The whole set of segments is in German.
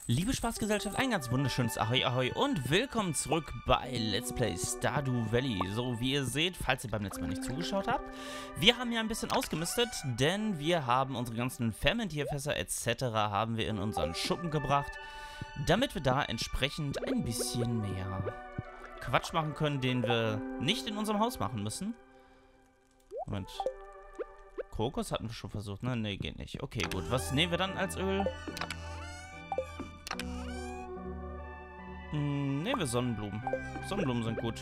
Liebe Spaßgesellschaft, ein ganz wunderschönes Ahoi Ahoi und willkommen zurück bei Let's Play Stardew Valley. So, wie ihr seht, falls ihr beim letzten Mal nicht zugeschaut habt, wir haben ja ein bisschen ausgemistet, denn wir haben unsere ganzen Fermentierfässer etc. haben wir in unseren Schuppen gebracht, damit wir da entsprechend ein bisschen mehr Quatsch machen können, den wir nicht in unserem Haus machen müssen. Moment. Kokos hatten wir schon versucht, ne? Ne, geht nicht. Okay, gut. Was nehmen wir dann als Öl? Nehmen wir Sonnenblumen. Sonnenblumen sind gut.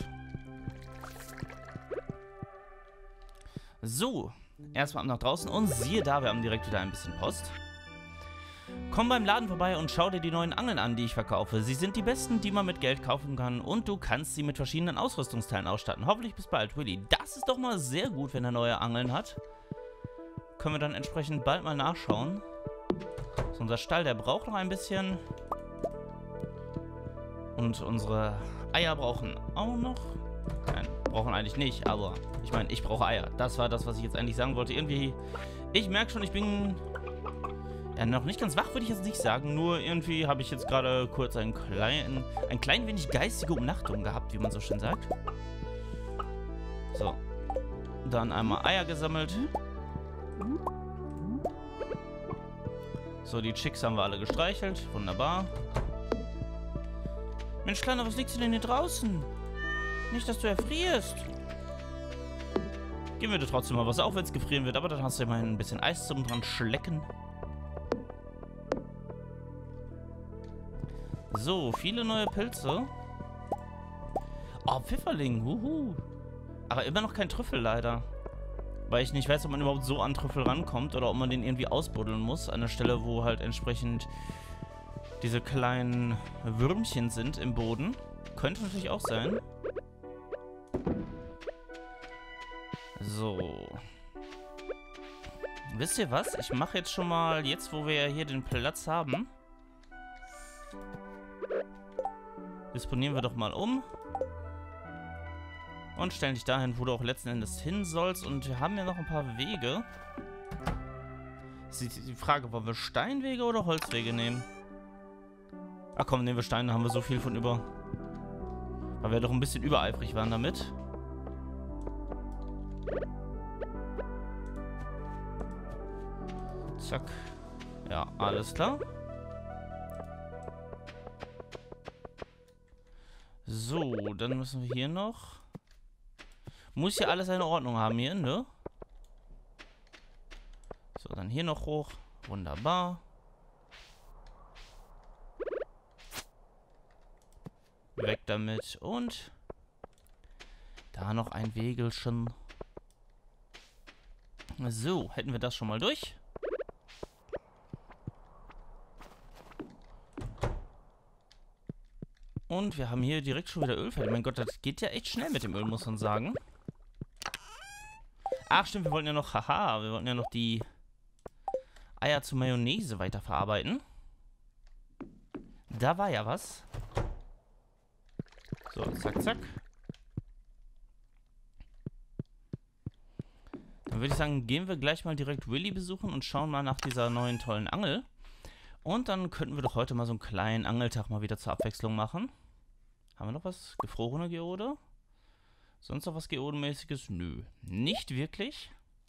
So, erstmal ab nach draußen und siehe da, wir haben direkt wieder ein bisschen Post. Komm beim Laden vorbei und schau dir die neuen Angeln an, die ich verkaufe. Sie sind die besten, die man mit Geld kaufen kann und du kannst sie mit verschiedenen Ausrüstungsteilen ausstatten. Hoffentlich bis bald, Willy. Das ist doch mal sehr gut, wenn er neue Angeln hat. Können wir dann entsprechend bald mal nachschauen. So, unser Stall, der braucht noch ein bisschen. Und unsere Eier brauchen auch noch. Nein, brauchen eigentlich nicht, aber ich meine, ich brauche Eier. Das war das, was ich jetzt eigentlich sagen wollte. Irgendwie, ich merke schon, ich bin ja noch nicht ganz wach, würde ich jetzt nicht sagen. Nur irgendwie habe ich jetzt gerade kurz ein klein wenig geistige Umnachtung gehabt, wie man so schön sagt. So. Dann einmal Eier gesammelt. So, die Chicks haben wir alle gestreichelt. Wunderbar. Mensch, Kleiner, was liegst du denn hier draußen? Nicht, dass du erfrierst. Geben wir dir trotzdem mal was auf, wenn es gefrieren wird. Aber dann hast du immerhin ein bisschen Eis zum dran schlecken. So, viele neue Pilze. Oh, Pfifferling. Wuhu. Aber immer noch kein Trüffel, leider. Weil ich nicht weiß, ob man überhaupt so an Trüffel rankommt oder ob man den irgendwie ausbuddeln muss. An der Stelle, wo halt entsprechend diese kleinen Würmchen sind im Boden. Könnte natürlich auch sein. So. Wisst ihr was? Ich mache jetzt schon mal, jetzt wo wir ja hier den Platz haben, disponieren wir doch mal um. Und stellen dich dahin, wo du auch letzten Endes hin sollst. Und wir haben ja noch ein paar Wege. Ist die Frage, wollen wir Steinwege oder Holzwege nehmen? Ach komm, nehmen wir Steine, haben wir so viel von über. Weil wir doch ein bisschen übereifrig waren damit. Zack. Ja, alles klar. So, dann müssen wir hier noch. Muss ja alles eine Ordnung haben hier, ne? So, dann hier noch hoch. Wunderbar. Weg damit. Und da noch ein Wägelchen. So, hätten wir das schon mal durch. Und wir haben hier direkt schon wieder Öl fertig. Mein Gott, das geht ja echt schnell mit dem Öl, muss man sagen. Ach stimmt, wir wollten ja noch, haha, wir wollten ja noch die Eier zu Mayonnaise weiterverarbeiten. Da war ja was. So, zack, zack. Dann würde ich sagen, gehen wir gleich mal direkt Willy besuchen und schauen mal nach dieser neuen tollen Angel. Und dann könnten wir doch heute mal so einen kleinen Angeltag mal wieder zur Abwechslung machen. Haben wir noch was? Gefrorene Geode? Sonst noch was Geodenmäßiges? Nö, nicht wirklich.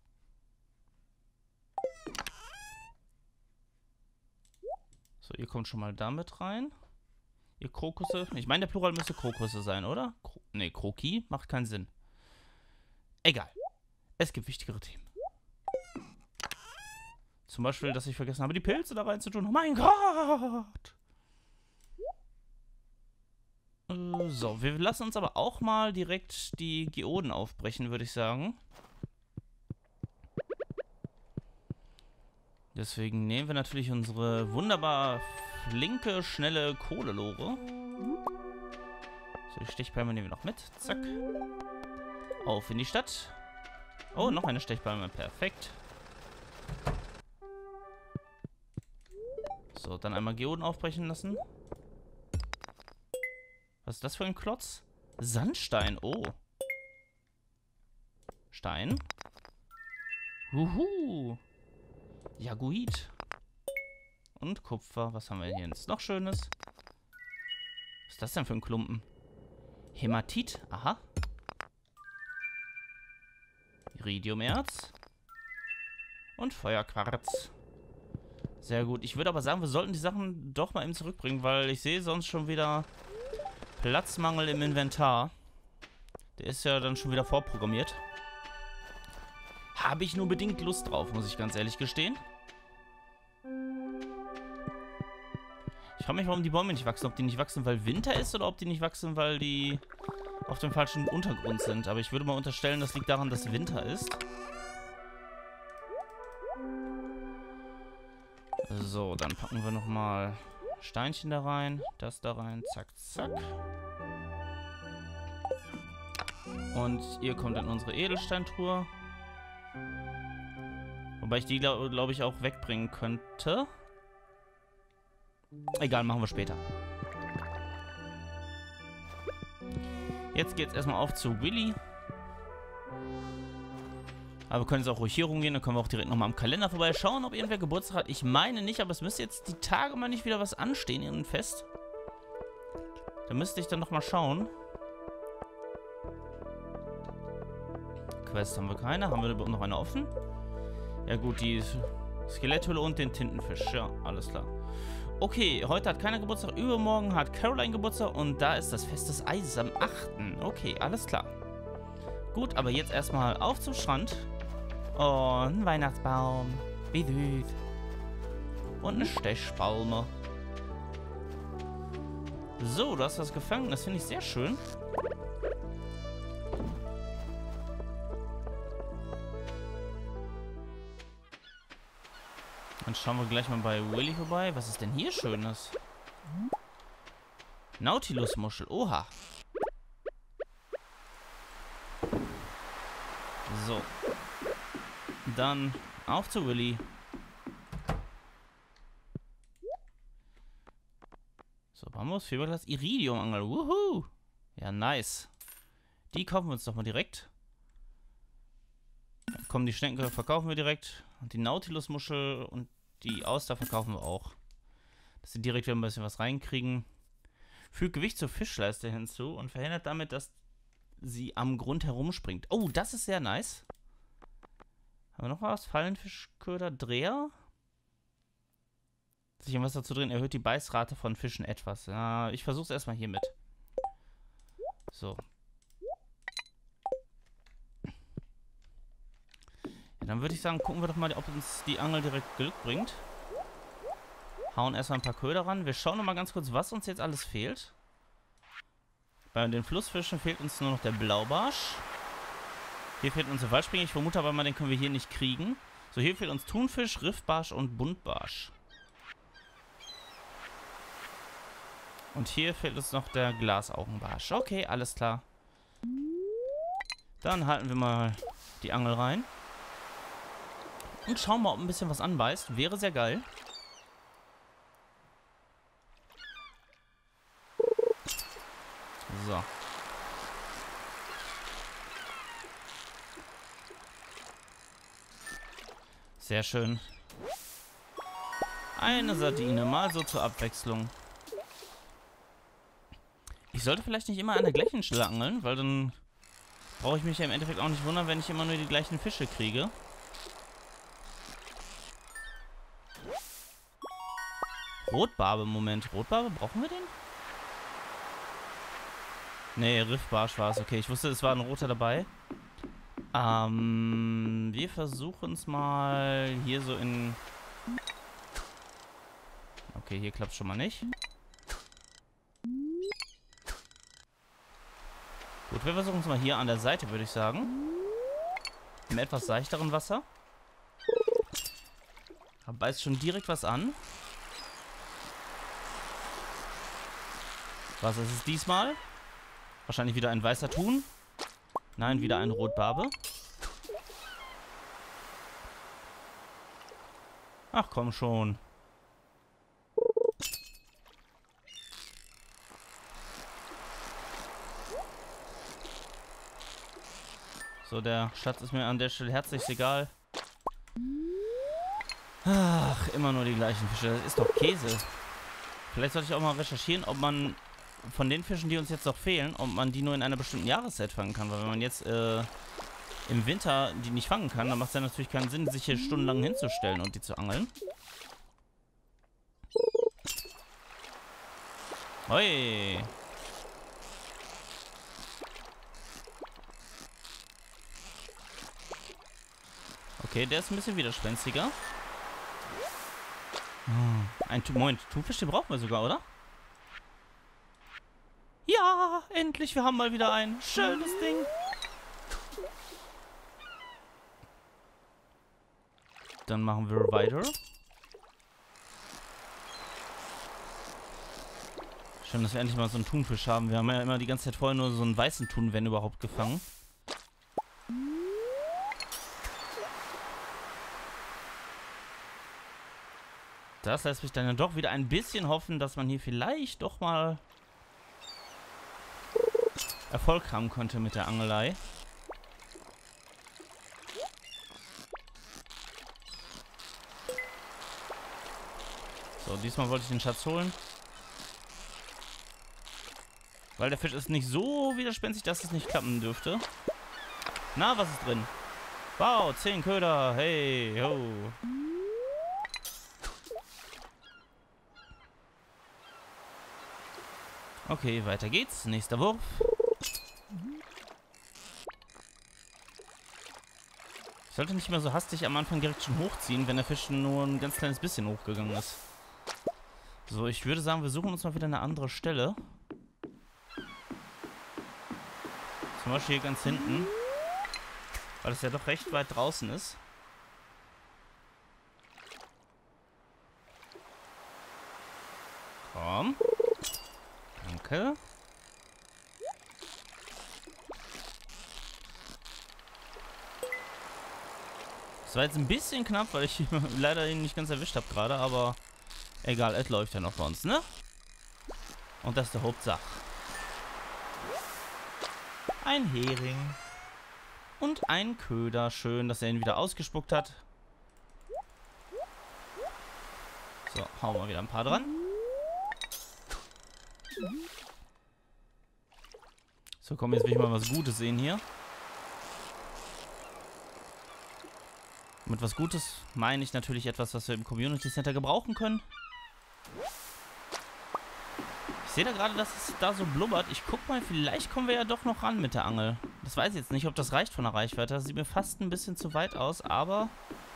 So, ihr kommt schon mal damit rein. Ihr Krokusse. Ich meine, der Plural müsste Krokusse sein, oder? Ne, Kroki macht keinen Sinn. Egal. Es gibt wichtigere Themen. Zum Beispiel, dass ich vergessen habe, die Pilze da rein zu tun. Oh mein Gott! So, wir lassen uns aber auch mal direkt die Geoden aufbrechen, würde ich sagen. Deswegen nehmen wir natürlich unsere wunderbar flinke, schnelle Kohlelore. So, die Stechpalme nehmen wir noch mit. Zack. Auf in die Stadt. Oh, noch eine Stechpalme. Perfekt. So, dann einmal Geoden aufbrechen lassen. Was ist das für ein Klotz? Sandstein. Oh. Stein. Huhu. Jaguit. und Kupfer. Was haben wir hier jetzt noch Schönes? Was ist das denn für ein Klumpen? Hämatit. Aha. Iridiumerz. Und Feuerquarz. Sehr gut. Ich würde aber sagen, wir sollten die Sachen doch mal eben zurückbringen, weil ich sehe sonst schon wieder Platzmangel im Inventar. Der ist ja dann schon wieder vorprogrammiert. Habe ich nur bedingt Lust drauf, muss ich ganz ehrlich gestehen. Ich frage mich, warum die Bäume nicht wachsen. Ob die nicht wachsen, weil Winter ist oder ob die nicht wachsen, weil die auf dem falschen Untergrund sind. Aber ich würde mal unterstellen, das liegt daran, dass Winter ist. So, dann packen wir nochmal Steinchen da rein. Das da rein. Zack, zack. Und ihr kommt in unsere Edelsteintruhe. Wobei ich die, glaube ich, auch wegbringen könnte. Egal, machen wir später. Jetzt geht's erstmal auf zu Willy. Aber wir können jetzt auch ruhig hier rumgehen. Dann können wir auch direkt nochmal am Kalender vorbeischauen, ob irgendwer Geburtstag hat. Ich meine nicht, aber es müsste jetzt die Tage mal nicht wieder was anstehen, irgendein Fest. Da müsste ich dann nochmal schauen. Quest haben wir keine. Haben wir überhaupt noch eine offen? Ja gut, die Skeletthülle und den Tintenfisch. Ja, alles klar. Okay, heute hat keiner Geburtstag. Übermorgen hat Caroline Geburtstag. Und da ist das Fest des Eises am 8. Okay, alles klar. Gut, aber jetzt erstmal auf zum Strand. Oh, ein Weihnachtsbaum. Wie süß. Und eine Stechpalme. So, du hast was gefangen. Das finde ich sehr schön. Dann schauen wir gleich mal bei Willy vorbei. Was ist denn hier Schönes? Nautilusmuschel. Oha. So. Dann auf zu Willy. So, Bambus, Fiberglas, Iridiumangel. Wuhu. Ja, nice. Die kaufen wir uns doch mal direkt. Dann kommen die Schnecken, verkaufen wir direkt. Und die Nautilusmuschel und die Auster verkaufen wir auch. Dass sie direkt wieder ein bisschen was reinkriegen. Fügt Gewicht zur Fischleiste hinzu und verhindert damit, dass sie am Grund herumspringt. Oh, das ist sehr nice. Haben wir noch was? Fallenfischköder, Dreher. Sich im Wasser zu drehen, erhöht die Beißrate von Fischen etwas. Ja, ich versuche es erstmal hiermit. So. Ja, dann würde ich sagen, gucken wir doch mal, ob uns die Angel direkt Glück bringt. Hauen erstmal ein paar Köder ran. Wir schauen noch mal ganz kurz, was uns jetzt alles fehlt. Bei den Flussfischen fehlt uns nur noch der Blaubarsch. Hier fehlt uns der Waldspringer. Ich vermute aber mal, den können wir hier nicht kriegen. So, hier fehlt uns Thunfisch, Riffbarsch und Buntbarsch. Und hier fehlt uns noch der Glasaugenbarsch. Okay, alles klar. Dann halten wir mal die Angel rein. Und schauen mal, ob ein bisschen was anbeißt. Wäre sehr geil. So. Sehr schön. Eine Sardine, mal so zur Abwechslung. Ich sollte vielleicht nicht immer an der gleichen Stelle angeln, weil dann brauche ich mich ja im Endeffekt auch nicht wundern, wenn ich immer nur die gleichen Fische kriege. Rotbarbe, Moment. Rotbarbe, brauchen wir den? Nee, Riffbarsch war es. Okay, ich wusste, es war ein roter dabei. Wir versuchen es mal hier so in... Okay, hier klappt es schon mal nicht. Gut, wir versuchen es mal hier an der Seite, würde ich sagen. Im etwas seichteren Wasser. Da beißt schon direkt was an. Was ist es diesmal? Wahrscheinlich wieder ein weißer Thun. Nein, wieder eine Rotbarbe. Ach komm schon. So, der Schatz ist mir an der Stelle herzlich egal. Ach, immer nur die gleichen Fische. Das ist doch Käse. Vielleicht sollte ich auch mal recherchieren, ob man von den Fischen, die uns jetzt noch fehlen, ob man die nur in einer bestimmten Jahreszeit fangen kann. Weil wenn man jetzt im Winter die nicht fangen kann, dann macht es ja natürlich keinen Sinn, sich hier stundenlang hinzustellen und die zu angeln. Hoi! Okay, der ist ein bisschen widerspenstiger. Moment, Thunfisch, den brauchen wir sogar, oder? Ja, endlich, wir haben mal wieder ein schönes Ding. Dann machen wir weiter. Schön, dass wir endlich mal so einen Thunfisch haben. Wir haben ja immer die ganze Zeit vorher nur so einen weißen Thun, wenn überhaupt, gefangen. Das lässt mich dann ja doch wieder ein bisschen hoffen, dass man hier vielleicht doch mal Erfolg haben konnte mit der Angelei. So, diesmal wollte ich den Schatz holen. Weil der Fisch ist nicht so widerspenstig, dass es nicht klappen dürfte. Na, was ist drin? Wow, 10 Köder. Hey, ho. Okay, weiter geht's. Nächster Wurf. Ich sollte nicht mehr so hastig am Anfang direkt schon hochziehen, wenn der Fisch nur ein ganz kleines bisschen hochgegangen ist. So, ich würde sagen, wir suchen uns mal wieder eine andere Stelle. Zum Beispiel hier ganz hinten. Weil es ja doch recht weit draußen ist. Komm. Danke. Das war jetzt ein bisschen knapp, weil ich leider ihn nicht ganz erwischt habe gerade, aber egal, es läuft ja noch bei uns, ne? Und das ist der Hauptsache. Ein Hering. Und ein Köder. Schön, dass er ihn wieder ausgespuckt hat. So, hauen wir wieder ein paar dran. So, komm, jetzt will ich mal was Gutes sehen hier. Mit was Gutes meine ich natürlich etwas, was wir im Community Center gebrauchen können. Ich sehe da gerade, dass es da so blubbert. Ich guck mal, vielleicht kommen wir ja doch noch ran mit der Angel. Das weiß ich jetzt nicht, ob das reicht von der Reichweite. Das sieht mir fast ein bisschen zu weit aus, aber...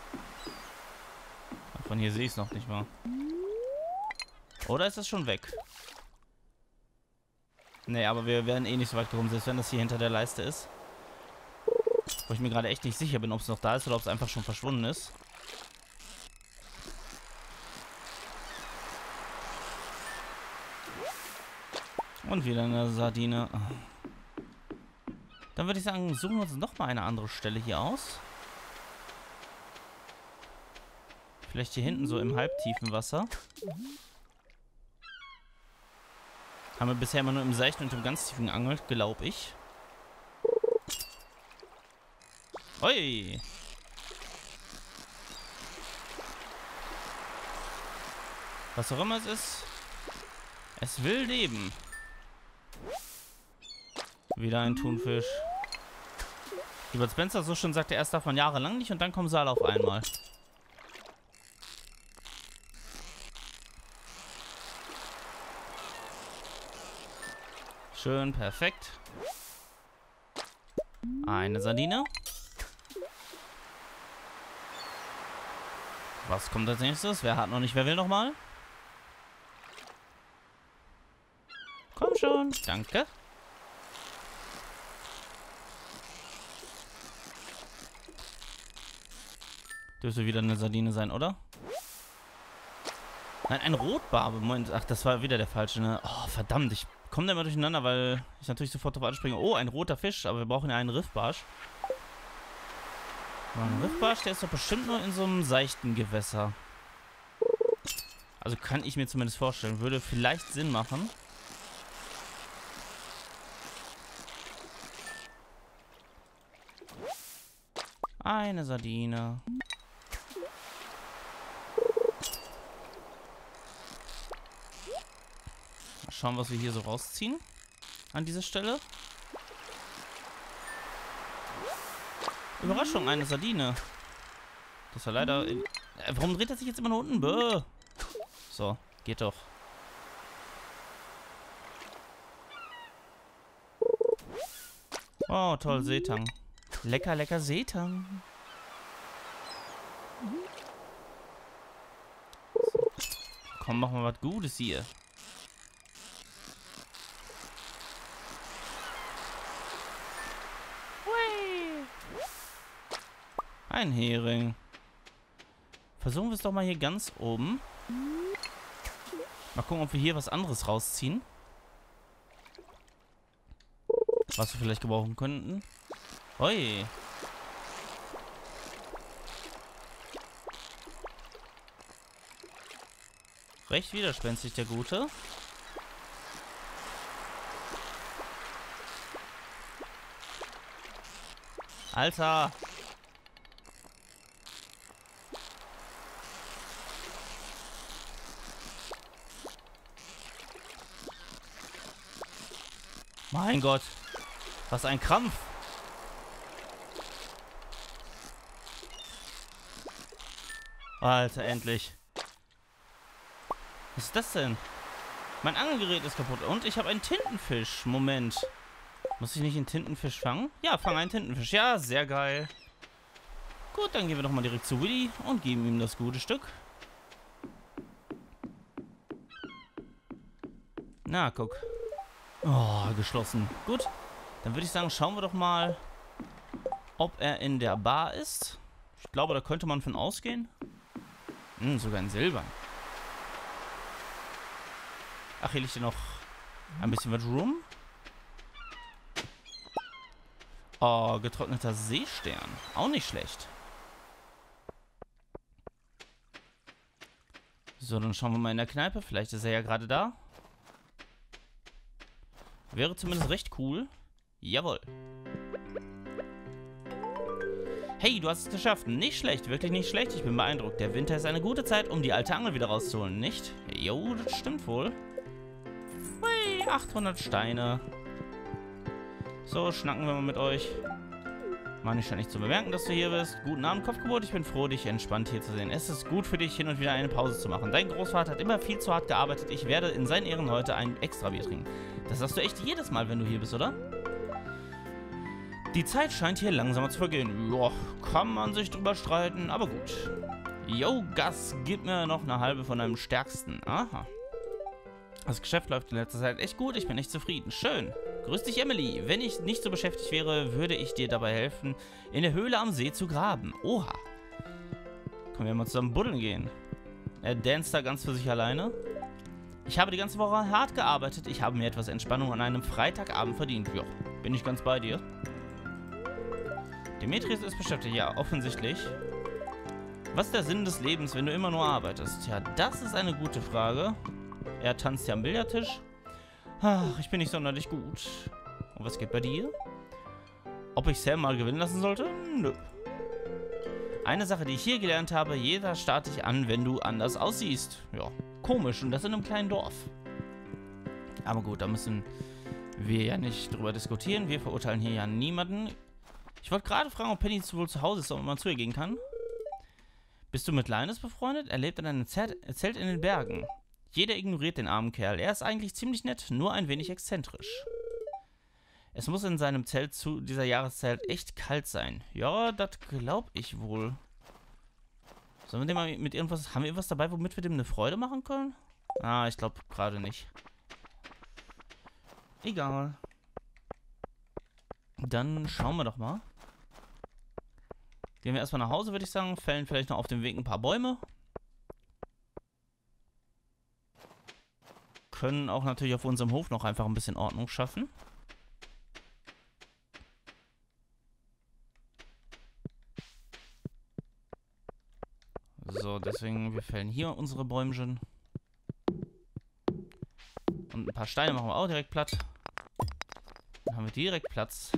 Von hier sehe ich es noch nicht mal. Oder ist das schon weg? Nee, aber wir werden eh nicht so weit gekommen, selbst wenn das hier hinter der Leiste ist. Wo ich mir gerade echt nicht sicher bin, ob es noch da ist oder ob es einfach schon verschwunden ist. Und wieder eine Sardine. Dann würde ich sagen, suchen wir uns nochmal eine andere Stelle hier aus. Vielleicht hier hinten so im halbtiefen Wasser. Haben wir bisher immer nur im seichten und im ganz tiefen geangelt, glaube ich. Ui! Was auch immer es ist, es will leben. Wieder ein Thunfisch. Wie Bud Spencer so schon sagte, erst darf man jahrelang nicht und dann kommen sie alle auf einmal. Schön, perfekt. Eine Sardine. Was kommt als nächstes? Wer hat noch nicht, wer will noch mal? Komm schon, danke. Dürfte wieder eine Sardine sein, oder? Nein, ein Rotbarbe. Moment, ach, das war wieder der falsche, ne? Oh, verdammt, ich komme da immer durcheinander, weil ich natürlich sofort drauf anspringe. Oh, ein roter Fisch, aber wir brauchen ja einen Riffbarsch. Ein Riffbarsch, der ist doch bestimmt nur in so einem seichten Gewässer. Also kann ich mir zumindest vorstellen. Würde vielleicht Sinn machen. Eine Sardine. schauen, was wir hier so rausziehen. An dieser Stelle. Überraschung, eine Sardine. Das war leider... warum dreht er sich jetzt immer nach unten? Bäh. So, geht doch. Oh, toll, Seetang. Lecker, lecker Seetang. Komm, machen wir was Gutes hier. Ein Hering. Versuchen wir es doch mal hier ganz oben. Mal gucken, ob wir hier was anderes rausziehen. Was wir vielleicht gebrauchen könnten. Oi. Recht widerspenstig, der Gute. Alter. Mein Gott. Was ein Krampf. Alter, endlich. Was ist das denn? Mein Angelgerät ist kaputt. Und ich habe einen Tintenfisch. Moment. Muss ich nicht einen Tintenfisch fangen? Ja, fange einen Tintenfisch. Ja, sehr geil. Gut, dann gehen wir doch mal direkt zu Willy und geben ihm das gute Stück. Na, guck. Oh, geschlossen. Gut. Dann würde ich sagen, schauen wir doch mal, ob er in der Bar ist. Ich glaube, da könnte man von ausgehen. Sogar in Silbern. Ach, hier liegt ja noch ein bisschen was rum. Oh, getrockneter Seestern. Auch nicht schlecht. So, dann schauen wir mal in der Kneipe. Vielleicht ist er ja gerade da. Wäre zumindest recht cool. Jawohl. Hey, du hast es geschafft. Nicht schlecht, wirklich nicht schlecht. Ich bin beeindruckt. Der Winter ist eine gute Zeit, um die alte Angel wieder rauszuholen, nicht? Jo, das stimmt wohl. Hui, 800 Steine. So, schnacken wir mal mit euch. Mann, ich scheint nicht zu bemerken, dass du hier bist. Guten Abend, Kopfgeburt. Ich bin froh, dich entspannt hier zu sehen. Es ist gut für dich, hin und wieder eine Pause zu machen. Dein Großvater hat immer viel zu hart gearbeitet. Ich werde in seinen Ehren heute ein Extrabier trinken. Das sagst du echt jedes Mal, wenn du hier bist, oder? Die Zeit scheint hier langsamer zu vergehen. Joa, kann man sich drüber streiten, aber gut. Yo, Gas, gib mir noch eine halbe von deinem stärksten. Aha. Das Geschäft läuft in letzter Zeit echt gut, ich bin echt zufrieden. Schön. Grüß dich, Emily. Wenn ich nicht so beschäftigt wäre, würde ich dir dabei helfen, in der Höhle am See zu graben. Oha. Können wir mal zusammen buddeln gehen. Er danst da ganz für sich alleine. Ich habe die ganze Woche hart gearbeitet. Ich habe mir etwas Entspannung an einem Freitagabend verdient. Ja, bin ich ganz bei dir. Demetrius ist beschäftigt. Ja, offensichtlich. Was ist der Sinn des Lebens, wenn du immer nur arbeitest? Ja, das ist eine gute Frage. Er tanzt ja am Billardtisch. Ach, ich bin nicht sonderlich gut. Und was geht bei dir? Ob ich Sam mal gewinnen lassen sollte? Nö. Eine Sache, die ich hier gelernt habe, jeder starrt dich an, wenn du anders aussiehst. Ja, komisch. Und das in einem kleinen Dorf. Aber gut, da müssen wir ja nicht drüber diskutieren. Wir verurteilen hier ja niemanden. Ich wollte gerade fragen, ob Penny wohl zu Hause ist, ob man zu ihr gehen kann. Bist du mit Linus befreundet? Er lebt in einem Zelt in den Bergen. Jeder ignoriert den armen Kerl. Er ist eigentlich ziemlich nett, nur ein wenig exzentrisch. Es muss in seinem Zelt zu dieser Jahreszeit echt kalt sein. Ja, das glaube ich wohl. Sollen wir dem mal mit irgendwas... Haben wir irgendwas dabei, womit wir dem eine Freude machen können? Ah, ich glaube gerade nicht. Egal. Dann schauen wir doch mal. Gehen wir erstmal nach Hause, würde ich sagen. Fällen vielleicht noch auf dem Weg ein paar Bäume. Können auch natürlich auf unserem Hof noch einfach ein bisschen Ordnung schaffen. So, deswegen, wir fällen hier unsere Bäumchen. Und ein paar Steine machen wir auch direkt platt. Dann haben wir direkt Platz.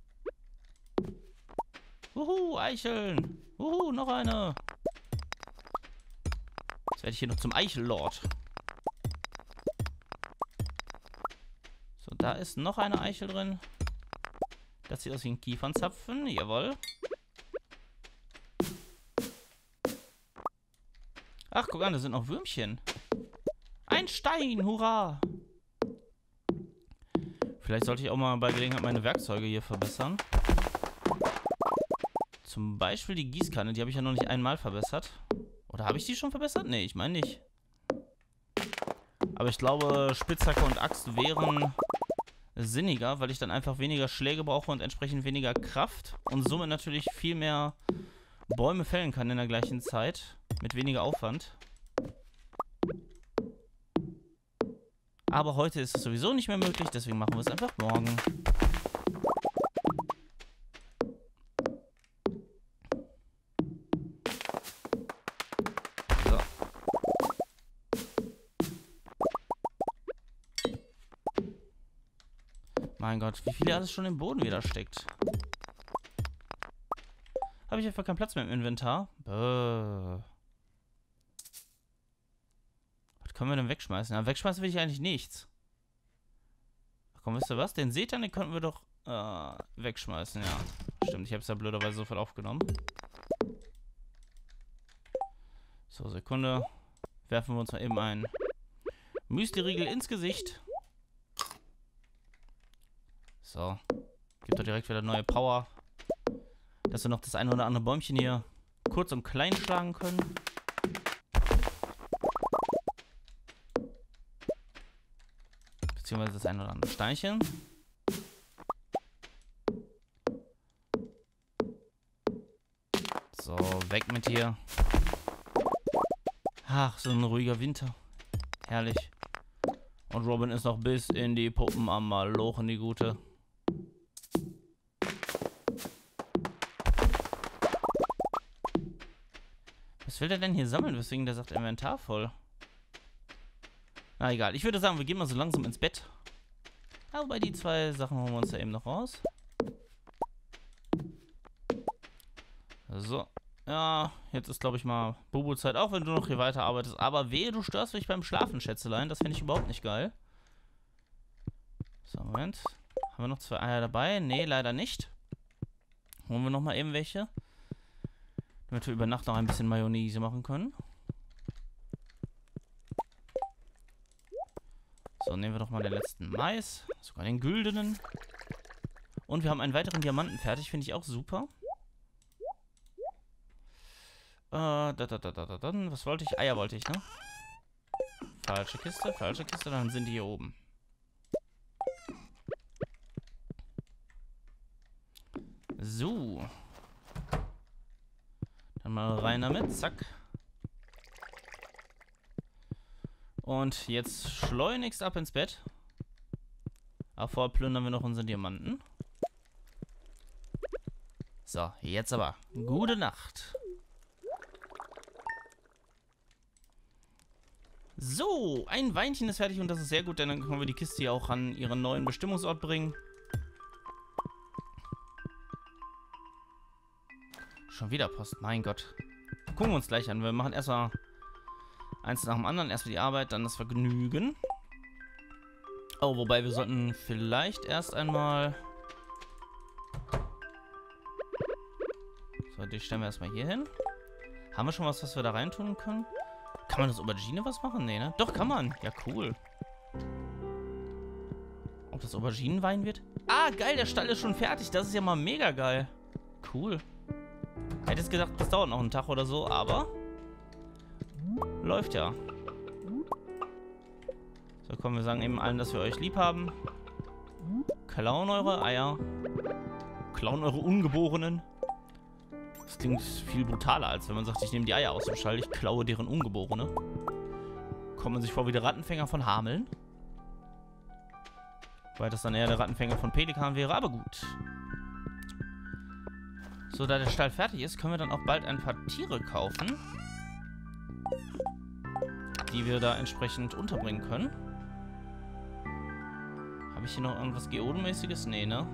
Wuhu, Eicheln. Wuhu, noch eine. Jetzt werde ich hier noch zum Eichellord. So, da ist noch eine Eichel drin. Das sieht aus wie ein Kiefernzapfen. Jawohl. Ach, guck an, da sind noch Würmchen. Ein Stein, hurra! Vielleicht sollte ich auch mal bei Gelegenheit meine Werkzeuge hier verbessern. Zum Beispiel die Gießkanne, die habe ich ja noch nicht einmal verbessert. Oder habe ich die schon verbessert? Nee, ich meine nicht. Aber ich glaube, Spitzhacke und Axt wären sinniger, weil ich dann einfach weniger Schläge brauche und entsprechend weniger Kraft. Und somit natürlich viel mehr Bäume fällen kann in der gleichen Zeit. Mit weniger Aufwand. Aber heute ist es sowieso nicht mehr möglich, deswegen machen wir es einfach morgen. So. Mein Gott, wie viel alles schon im Boden wieder steckt. Habe ich einfach keinen Platz mehr im Inventar? Was können wir denn wegschmeißen? Ja, wegschmeißen will ich eigentlich nichts. Ach komm, wisst ihr was? Den Seetang, den könnten wir doch wegschmeißen, ja. Stimmt, ich habe es ja blöderweise sofort aufgenommen. So, Sekunde. Werfen wir uns mal eben einen Müsli-Riegel ins Gesicht. So. Gibt doch direkt wieder neue Power. Dass wir noch das eine oder andere Bäumchen hier kurz und klein schlagen können. Beziehungsweise das eine oder andere Steinchen. So, weg mit dir. Ach, so ein ruhiger Winter. Herrlich. Und Robin ist noch bis in die Puppen am Malochen, die Gute. Was will der denn hier sammeln, weswegen der sagt Inventar voll? Na egal, ich würde sagen, wir gehen mal so langsam ins Bett. Aber die zwei Sachen holen wir uns da eben noch raus. So. Ja, jetzt ist glaube ich mal Bubu-Zeit, auch wenn du noch hier weiterarbeitest. Aber wehe, du störst mich beim Schlafen, Schätzelein. Das finde ich überhaupt nicht geil. So, Moment. Haben wir noch 2 Eier dabei? Nee, leider nicht. Holen wir nochmal eben welche. Damit wir über Nacht noch ein bisschen Mayonnaise machen können. So, nehmen wir doch mal den letzten Mais. Sogar den güldenen. Und wir haben einen weiteren Diamanten fertig. Finde ich auch super. Was wollte ich? Eier wollte ich, ne? Falsche Kiste, dann sind die hier oben. So. Dann mal rein damit, zack. Und jetzt schleunigst ab ins Bett. Aber vorher plündern wir noch unseren Diamanten. So, jetzt aber. Gute Nacht. So, ein Weinchen ist fertig und das ist sehr gut, denn dann können wir die Kiste ja auch an ihren neuen Bestimmungsort bringen. Schon wieder Post, mein Gott. Gucken wir uns gleich an. Wir machen erstmal eins nach dem anderen. Erstmal die Arbeit, dann das Vergnügen. Oh, wobei wir sollten vielleicht erst einmal... So, die stellen wir erstmal hier hin. Haben wir schon was wir da reintun können? Kann man das Aubergine was machen? Nee, ne? Doch, kann man. Ja, cool. Ob das Auberginenwein wird? Ah, geil, der Stall ist schon fertig. Das ist ja mal mega geil. Cool. Hätte jetzt gedacht, das dauert noch einen Tag oder so, aber... Läuft ja. So, komm, wir sagen eben allen, dass wir euch lieb haben. Klauen eure Eier. Klauen eure Ungeborenen. Das klingt viel brutaler, als wenn man sagt, ich nehme die Eier aus dem Stall, ich klaue deren Ungeborene. Kommt man sich vor wie der Rattenfänger von Hameln. Weil das dann eher der Rattenfänger von Pelikan wäre, aber gut. So, da der Stall fertig ist, können wir dann auch bald ein paar Tiere kaufen. Die wir da entsprechend unterbringen können. Habe ich hier noch irgendwas Geodenmäßiges? Nee, ne?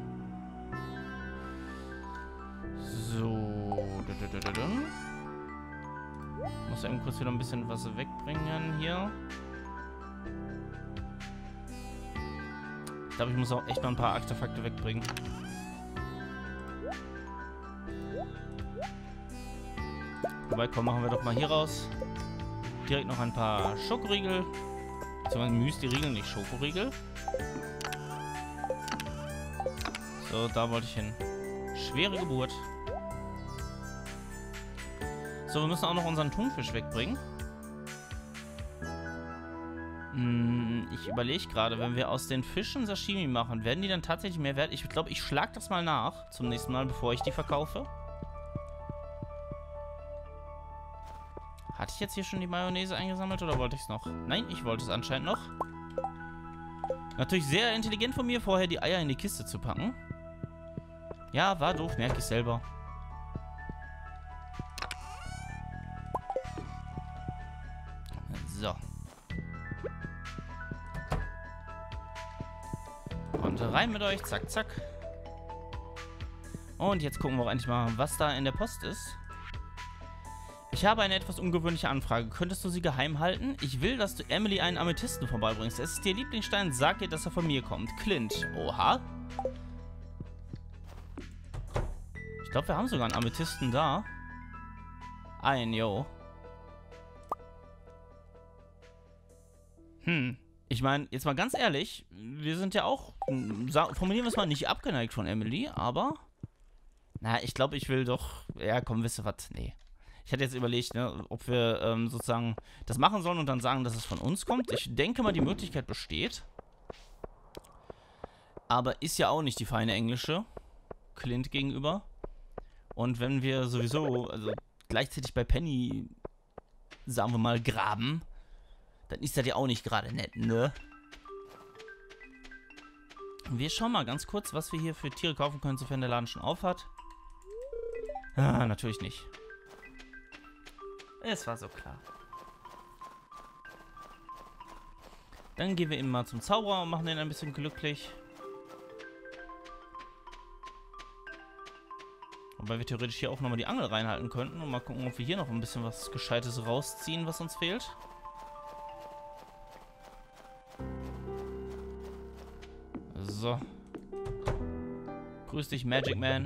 So. Muss eben kurz wieder ein bisschen was wegbringen hier. Ich glaube, ich muss auch echt mal ein paar Artefakte wegbringen. Wobei, komm, machen wir doch mal hier raus. Direkt noch ein paar Schokoriegel. Beziehungsweise Müsli-Riegel, nicht Schokoriegel. So, da wollte ich hin. Schwere Geburt. So, wir müssen auch noch unseren Thunfisch wegbringen. Ich überlege gerade, wenn wir aus den Fischen Sashimi machen, werden die dann tatsächlich mehr wert? Ich glaube, ich schlage das mal nach zum nächsten Mal, bevor ich die verkaufe. Hatte ich jetzt hier schon die Mayonnaise eingesammelt oder wollte ich es noch? Nein, ich wollte es anscheinend noch. Natürlich sehr intelligent von mir, vorher die Eier in die Kiste zu packen. Ja, war doof, merke ich selber. So. Und rein mit euch, zack, zack. Und jetzt gucken wir auch endlich mal, was da in der Post ist. Ich habe eine etwas ungewöhnliche Anfrage. Könntest du sie geheim halten? Ich will, dass du Emily einen Amethysten vorbeibringst. Es ist ihr Lieblingsstein. Sag ihr, dass er von mir kommt. Clint. Oha. Ich glaube, wir haben sogar einen Amethysten da. Yo. Ich meine, jetzt mal ganz ehrlich, wir sind ja auch, formulieren wir es mal, nicht abgeneigt von Emily, aber, na, ich glaube, ich will doch, ja, komm, wisst ihr was, nee. Ich hatte jetzt überlegt, ne, ob wir sozusagen das machen sollen und dann sagen, dass es von uns kommt. Ich denke mal, die Möglichkeit besteht. Aber ist ja auch nicht die feine englische Clint gegenüber. Und wenn wir sowieso, also gleichzeitig bei Penny, sagen wir mal, graben, dann ist das ja auch nicht gerade nett, ne? Wir schauen mal ganz kurz, was wir hier für Tiere kaufen können, sofern der Laden schon auf hat. Ah, natürlich nicht. Es war so klar. Dann gehen wir eben mal zum Zauberer und machen den ein bisschen glücklich. Wobei wir theoretisch hier auch nochmal die Angel reinhalten könnten und mal gucken, ob wir hier noch ein bisschen was Gescheites rausziehen, was uns fehlt. So. Grüß dich, Magic Man.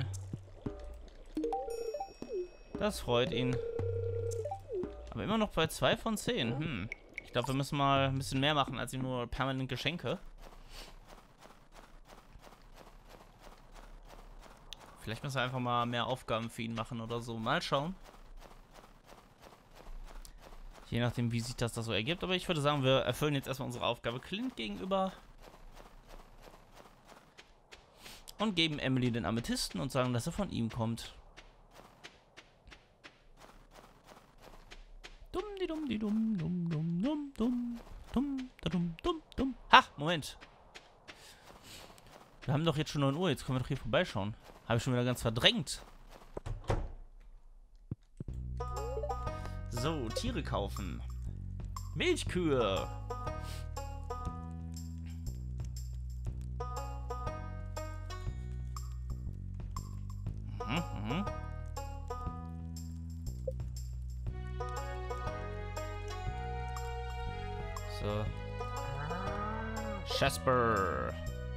Das freut ihn. Aber immer noch bei 2 von 10. Ich glaube, wir müssen mal ein bisschen mehr machen, als nur permanent Geschenke. Vielleicht müssen wir einfach mal mehr Aufgaben für ihn machen oder so. Mal schauen. Je nachdem, wie sich das so ergibt. Aber ich würde sagen, wir erfüllen jetzt erstmal unsere Aufgabe Clint gegenüber. Und geben Emily den Amethysten und sagen, dass er von ihm kommt. Ha, Moment. Wir haben doch jetzt schon 9 Uhr, jetzt können wir doch hier vorbeischauen. Habe ich schon wieder ganz verdrängt. So, Tiere kaufen. Milchkühe. So. Jasper.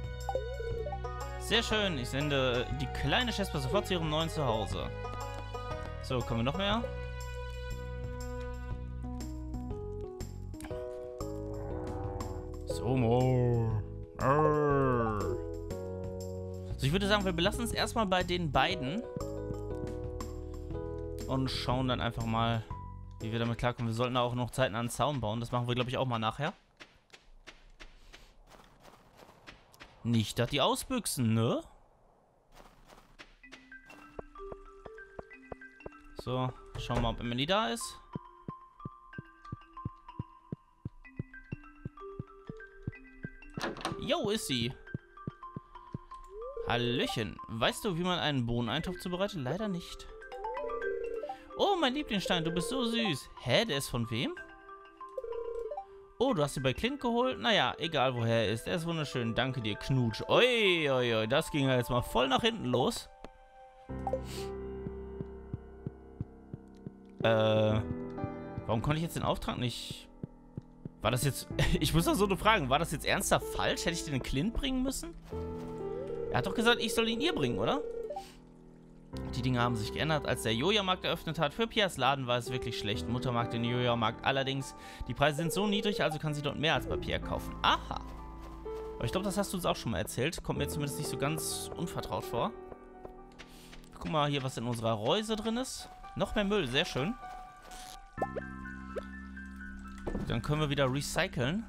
Sehr schön. Ich sende die kleine Jasper sofort zu ihrem neuen Zuhause. So, kommen wir noch mehr? So, more. So, ich würde sagen, wir belassen es erstmal bei den beiden. Und schauen dann einfach mal, wie wir damit klarkommen. Wir sollten auch noch zeitnah einen Zaun bauen. Das machen wir, glaube ich, auch mal nachher. Nicht, dass die ausbüchsen, ne? So, schauen wir mal, ob Emily da ist. Jo, ist sie. Hallöchen. Weißt du, wie man einen Bohneneintopf zubereitet? Leider nicht. Oh, mein Lieblingsstein, du bist so süß. Hä, der ist von wem? Oh, du hast ihn bei Clint geholt? Naja, egal woher er ist. Er ist wunderschön. Danke dir, Knutsch. Oi, oi, oi. Das ging ja jetzt mal voll nach hinten los. Warum konnte ich jetzt den Auftrag nicht War das jetzt... Ich muss doch so eine Fragen. War das jetzt ernsthaft falsch? Hätte ich den Clint bringen müssen? Er hat doch gesagt, ich soll ihn ihr bringen, oder? Die Dinge haben sich geändert, als der Joja-Markt eröffnet hat. Für Piers Laden war es wirklich schlecht. Muttermarkt in Joja-Markt allerdings. Die Preise sind so niedrig, also kann sie dort mehr als bei Pierre kaufen. Aha. Aber ich glaube, das hast du uns auch schon mal erzählt. Kommt mir zumindest nicht so ganz unvertraut vor. Guck mal hier, was in unserer Reuse drin ist. Noch mehr Müll, sehr schön. Dann können wir wieder recyceln.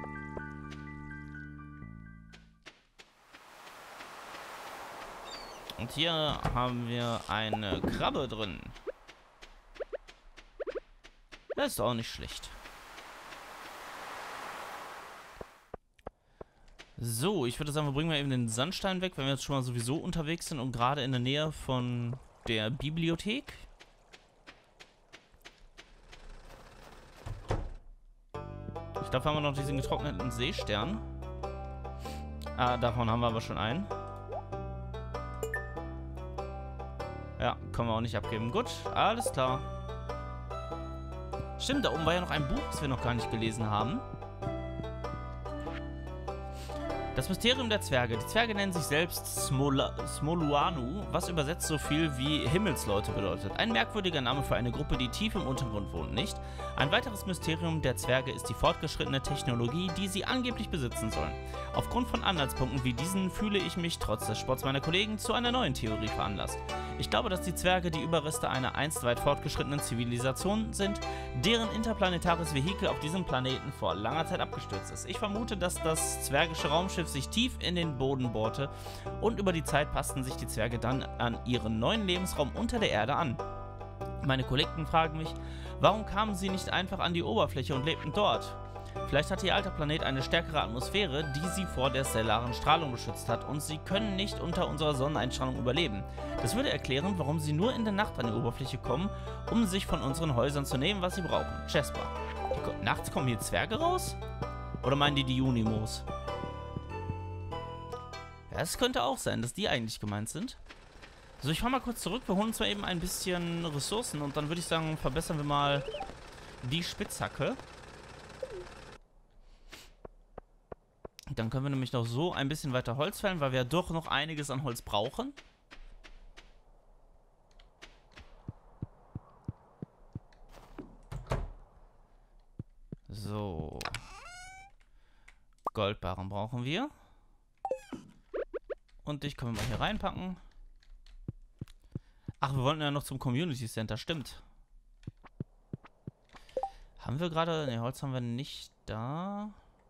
Und hier haben wir eine Krabbe drin. Das ist auch nicht schlecht. So, ich würde sagen, wir bringen mal eben den Sandstein weg, wenn wir jetzt schon mal sowieso unterwegs sind und gerade in der Nähe von der Bibliothek. Ich glaube, wir haben noch diesen getrockneten Seestern. Ah, davon haben wir aber schon einen. Ja, können wir auch nicht abgeben. Gut, alles klar. Stimmt, da oben war ja noch ein Buch, das wir noch gar nicht gelesen haben. Das Mysterium der Zwerge. Die Zwerge nennen sich selbst Smoluanu, was übersetzt so viel wie Himmelsleute bedeutet. Ein merkwürdiger Name für eine Gruppe, die tief im Untergrund wohnt, nicht? Ein weiteres Mysterium der Zwerge ist die fortgeschrittene Technologie, die sie angeblich besitzen sollen. Aufgrund von Anhaltspunkten wie diesen fühle ich mich trotz des Spotts meiner Kollegen zu einer neuen Theorie veranlasst. Ich glaube, dass die Zwerge die Überreste einer einst weit fortgeschrittenen Zivilisation sind, deren interplanetares Vehikel auf diesem Planeten vor langer Zeit abgestürzt ist. Ich vermute, dass das zwergische Raumschiff sich tief in den Boden bohrte und über die Zeit passten sich die Zwerge dann an ihren neuen Lebensraum unter der Erde an. Meine Kollegen fragen mich, warum kamen sie nicht einfach an die Oberfläche und lebten dort? Vielleicht hat ihr alter Planet eine stärkere Atmosphäre, die sie vor der stellaren Strahlung geschützt hat und sie können nicht unter unserer Sonneneinstrahlung überleben. Das würde erklären, warum sie nur in der Nacht an die Oberfläche kommen, um sich von unseren Häusern zu nehmen, was sie brauchen. Jasper. Nachts kommen hier Zwerge raus? Oder meinen die Junimos? Ja, es könnte auch sein, dass die eigentlich gemeint sind. So, ich fahr mal kurz zurück. Wir holen uns mal eben ein bisschen Ressourcen und dann würde ich sagen, verbessern wir mal die Spitzhacke. Dann können wir nämlich noch so ein bisschen weiter Holz fällen, weil wir ja doch noch einiges an Holz brauchen. So. Goldbarren brauchen wir. Und dich können wir mal hier reinpacken. Ach, wir wollten ja noch zum Community Center, stimmt. Haben wir gerade... Ne, Holz haben wir nicht da.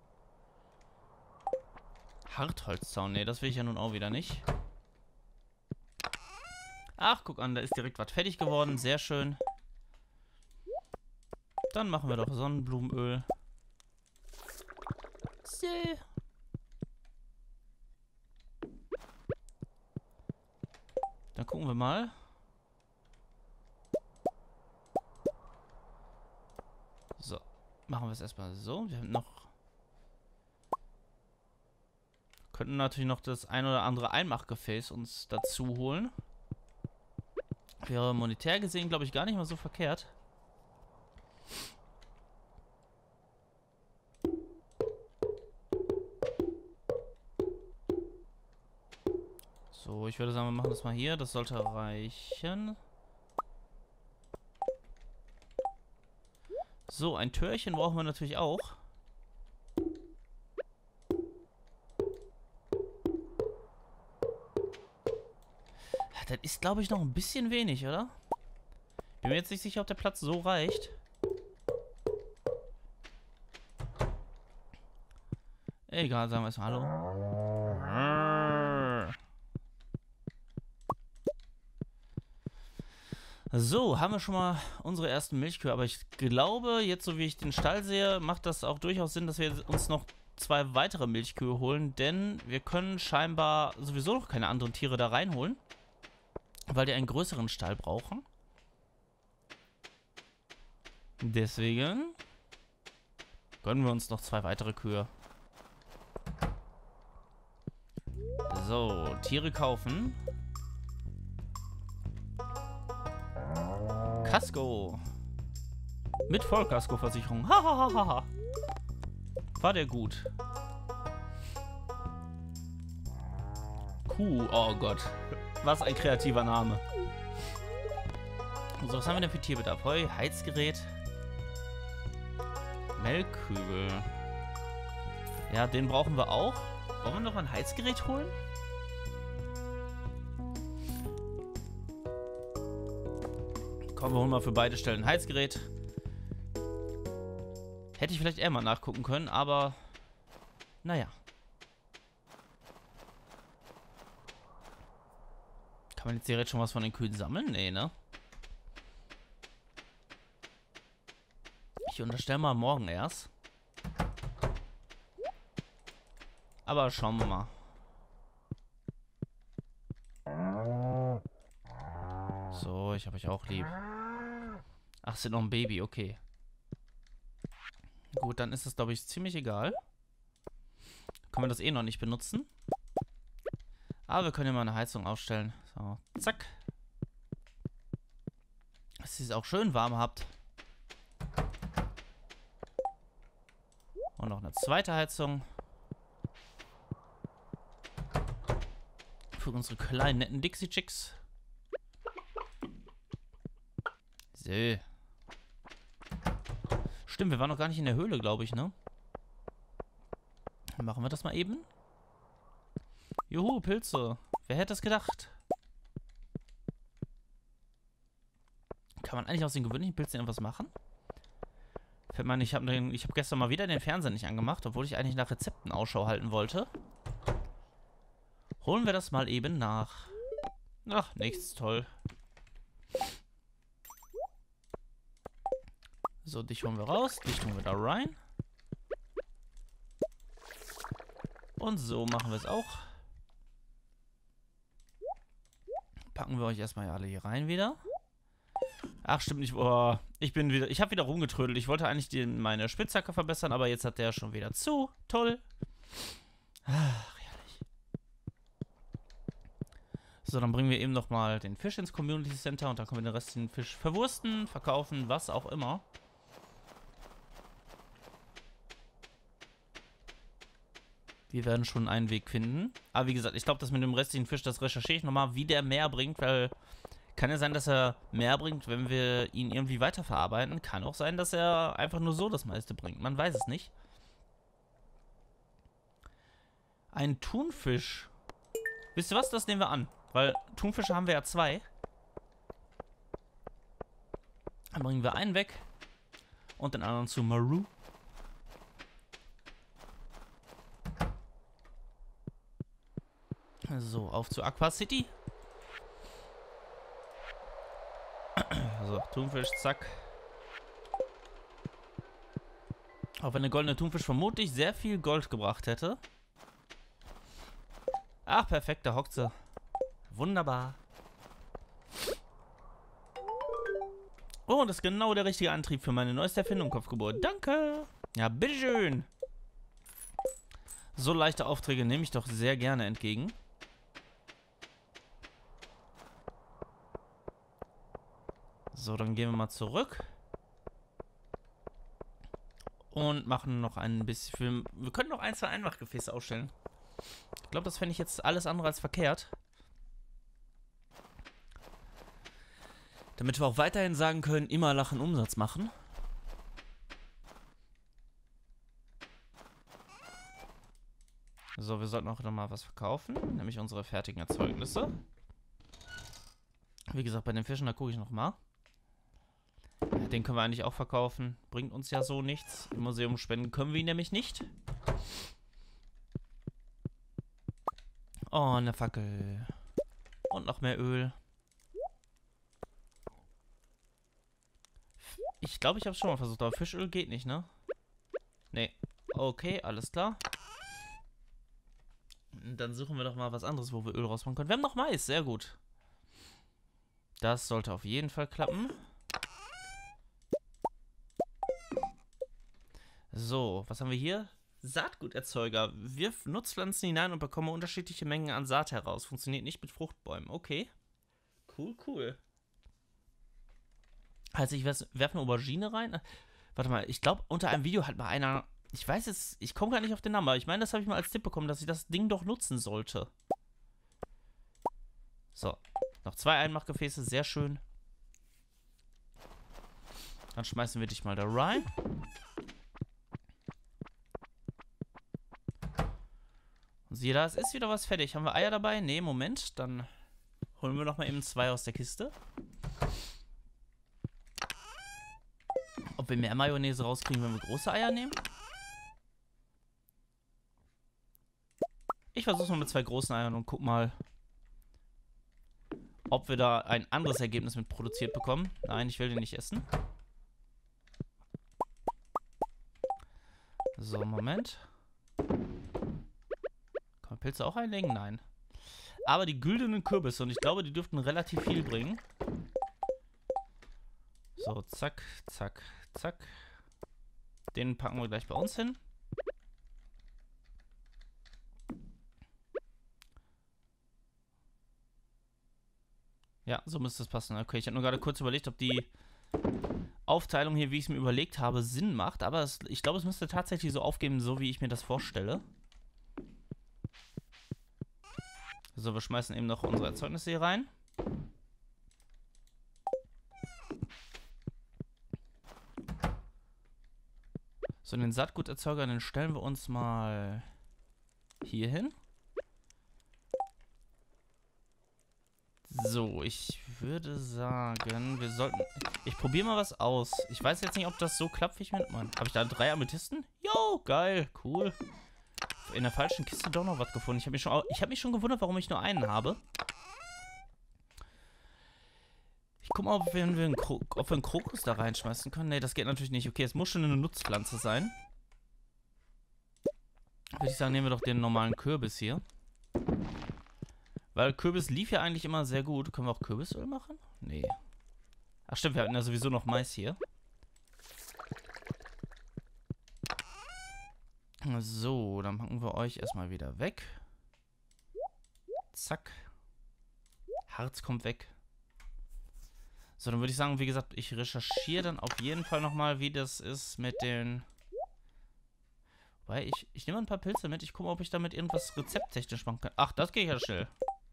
Hartholzzaun, ne, das will ich ja nun auch wieder nicht. Ach, guck an, da ist direkt was fertig geworden, sehr schön. Dann machen wir doch Sonnenblumenöl. So. Dann gucken wir mal. So, machen wir es erstmal so. Wir haben noch... Könnten natürlich noch das ein oder andere Einmachgefäß uns dazu holen. Wäre monetär gesehen, glaube ich, gar nicht mal so verkehrt. So, ich würde sagen, wir machen das mal hier. Das sollte reichen. So, ein Türchen brauchen wir natürlich auch. Das ist, glaube ich, noch ein bisschen wenig, oder? Bin mir jetzt nicht sicher, ob der Platz so reicht. Egal, sagen wir erstmal Hallo. So, haben wir schon mal unsere ersten Milchkühe. Aber ich glaube, jetzt so wie ich den Stall sehe, macht das auch durchaus Sinn, dass wir uns noch 2 weitere Milchkühe holen. Denn wir können scheinbar sowieso noch keine anderen Tiere da reinholen. Weil die einen größeren Stall brauchen. Deswegen gönnen wir uns noch 2 weitere Kühe. So, Tiere kaufen. Kasko. Mit Vollkaskoversicherung. Hahaha. War der gut. Kuh, oh Gott. Was ein kreativer Name. So, was haben wir denn für Tierbedarf? Heu, Heizgerät. Melkkübel. Ja, den brauchen wir auch. Wollen wir noch ein Heizgerät holen? Komm, wir holen mal für beide Stellen ein Heizgerät. Hätte ich vielleicht eher mal nachgucken können, aber naja. Kann man jetzt direkt schon was von den Kühen sammeln? Nee, ne? Ich unterstelle mal morgen erst. Aber schauen wir mal. So, ich habe euch auch lieb. Ach, es ist noch ein Baby, okay. Gut, dann ist es, glaube ich, ziemlich egal. Können wir das eh noch nicht benutzen. Aber wir können ja mal eine Heizung aufstellen. So, zack. Dass ihr es auch schön warm habt. Und noch eine zweite Heizung. Für unsere kleinen, netten Dixie-Chicks. So. Stimmt, wir waren noch gar nicht in der Höhle, glaube ich, ne? Dann machen wir das mal eben. Juhu, Pilze. Wer hätte es gedacht? Kann man eigentlich aus den gewöhnlichen Pilzen irgendwas machen? Fällt mir ein, ich hab gestern mal wieder den Fernseher nicht angemacht, obwohl ich eigentlich nach Rezepten Ausschau halten wollte. Holen wir das mal eben nach. Ach, nichts, toll. So, dich holen wir raus, dich tun wir da rein. Und so machen wir es auch. Packen wir euch erstmal alle hier rein wieder. Ach, stimmt nicht. Oh, ich habe wieder rumgetrödelt. Ich wollte eigentlich meine Spitzhacke verbessern, aber jetzt hat der schon wieder zu. Toll. Ach, herrlich. So, dann bringen wir eben nochmal den Fisch ins Community Center und dann können wir den restlichen Fisch verwursten, verkaufen, was auch immer. Wir werden schon einen Weg finden. Aber wie gesagt, ich glaube, das mit dem restlichen Fisch, das recherchiere ich nochmal, wie der mehr bringt, weil kann ja sein, dass er mehr bringt, wenn wir ihn irgendwie weiterverarbeiten. Kann auch sein, dass er einfach nur so das meiste bringt. Man weiß es nicht. Ein Thunfisch. Wisst ihr was? Das nehmen wir an. Weil Thunfische haben wir ja 2. Dann bringen wir einen weg. Und den anderen zu Maru. So, auf zu Aqua City. So, Thunfisch, zack. Auch wenn der goldene Thunfisch vermutlich sehr viel Gold gebracht hätte. Ach, perfekt, da hockt sie. Wunderbar. Oh, das ist genau der richtige Antrieb für meine neueste Erfindung, Kopfgeburt. Danke. Ja, bitteschön. So leichte Aufträge nehme ich doch sehr gerne entgegen. So, dann gehen wir mal zurück. Und machen noch ein bisschen... Wir können noch 1, 2 Einmachgefäße ausstellen. Ich glaube, das fände ich jetzt alles andere als verkehrt. Damit wir auch weiterhin sagen können, immer Lachen Umsatz machen. So, wir sollten auch noch mal was verkaufen. Nämlich unsere fertigen Erzeugnisse. Wie gesagt, bei den Fischen, da gucke ich noch mal. Den können wir eigentlich auch verkaufen. Bringt uns ja so nichts. Im Museum spenden können wir ihn nämlich nicht. Oh, eine Fackel. Und noch mehr Öl. Ich glaube, ich habe es schon mal versucht, aber Fischöl geht nicht, ne? Nee. Okay, alles klar. Dann suchen wir doch mal was anderes, wo wir Öl rausmachen können. Wir haben noch Mais, sehr gut. Das sollte auf jeden Fall klappen. So, was haben wir hier? Saatguterzeuger. Wirf Nutzpflanzen hinein und bekomme unterschiedliche Mengen an Saat heraus. Funktioniert nicht mit Fruchtbäumen. Okay. Cool, cool. Also ich werfe eine Aubergine rein. Warte mal, ich glaube, unter einem Video hat mal einer Ich weiß jetzt, ich komme gar nicht auf den Namen, aber ich meine, das habe ich mal als Tipp bekommen, dass ich das Ding doch nutzen sollte. So, noch 2 Einmachgefäße, sehr schön. Dann schmeißen wir dich mal da rein. Und siehe da, es ist wieder was fertig. Haben wir Eier dabei? Nee, Moment. Dann holen wir noch mal eben 2 aus der Kiste. Ob wir mehr Mayonnaise rauskriegen, wenn wir große Eier nehmen? Ich versuche mal mit 2 großen Eiern und guck mal, ob wir da ein anderes Ergebnis mit produziert bekommen. Nein, ich will den nicht essen. So, Moment. Kann man Pilze auch einlegen? Nein. Aber die güldenen Kürbisse, und ich glaube, die dürften relativ viel bringen. So, zack, zack, zack. Den packen wir gleich bei uns hin. Ja, so müsste es passen. Okay, ich habe nur gerade kurz überlegt, ob die Aufteilung hier, wie ich es mir überlegt habe, Sinn macht. Aber ich glaube, es müsste tatsächlich so aufgehen, so wie ich mir das vorstelle. So, wir schmeißen eben noch unsere Erzeugnisse hier rein. So, den Saatguterzeuger, den stellen wir uns mal hier hin. So, ich würde sagen, wir sollten... Ich probiere mal was aus. Ich weiß jetzt nicht, ob das so klappt, wie ich mir... Mann, habe ich da 3 Amethysten? Jo, geil, cool. In der falschen Kiste doch noch was gefunden. Ich habe mich schon gewundert, warum ich nur einen habe. Ich guck mal, ob wir einen Krokus da reinschmeißen können. Ne, das geht natürlich nicht. Okay, es muss schon eine Nutzpflanze sein. Würde ich sagen, nehmen wir doch den normalen Kürbis hier. Weil Kürbis lief ja eigentlich immer sehr gut. Können wir auch Kürbisöl machen? Nee. Ach stimmt, wir hatten ja sowieso noch Mais hier. So, dann packen wir euch erstmal wieder weg. Zack. Harz kommt weg. So, dann würde ich sagen, wie gesagt, ich recherchiere dann auf jeden Fall nochmal, wie das ist mit den... Weil ich nehme ein paar Pilze mit. Ich gucke mal, ob ich damit irgendwas rezepttechnisch machen kann. Ach, das geht ja schnell.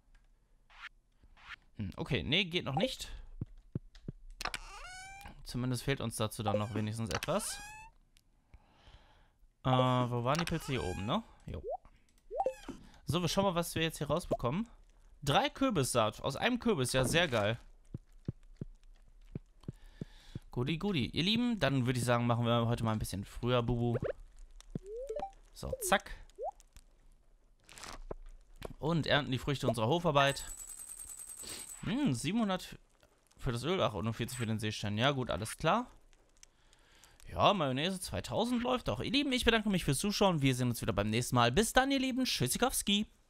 Okay, nee, geht noch nicht. Zumindest fehlt uns dazu dann noch wenigstens etwas. Wo waren die Pilze? Hier oben, ne? Jo. So, wir schauen mal, was wir jetzt hier rausbekommen. 3 Kürbissaat aus einem Kürbis. Ja, sehr geil. Guti, guti. Ihr Lieben, dann würde ich sagen, machen wir heute mal ein bisschen früher, Bubu. So, zack. Und ernten die Früchte unserer Hofarbeit. 700 für das Öl, ach, und nur 40 für den Seestern. Ja, gut, alles klar. Ja, Mayonnaise 2000 läuft auch. Ihr Lieben, ich bedanke mich fürs Zuschauen. Wir sehen uns wieder beim nächsten Mal. Bis dann, ihr Lieben. Tschüssikowski.